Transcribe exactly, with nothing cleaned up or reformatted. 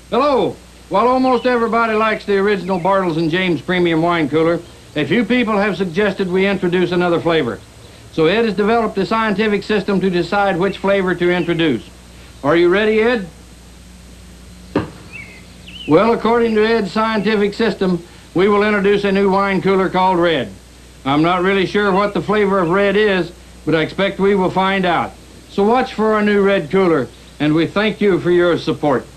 Hello. While almost everybody likes the original Bartles and Jaymes Premium Wine Cooler, a few people have suggested we introduce another flavor. So Ed has developed a scientific system to decide which flavor to introduce. Are you ready, Ed? Well, according to Ed's scientific system, we will introduce a new wine cooler called Red. I'm not really sure what the flavor of red is, but I expect we will find out. So watch for our new red cooler, and we thank you for your support.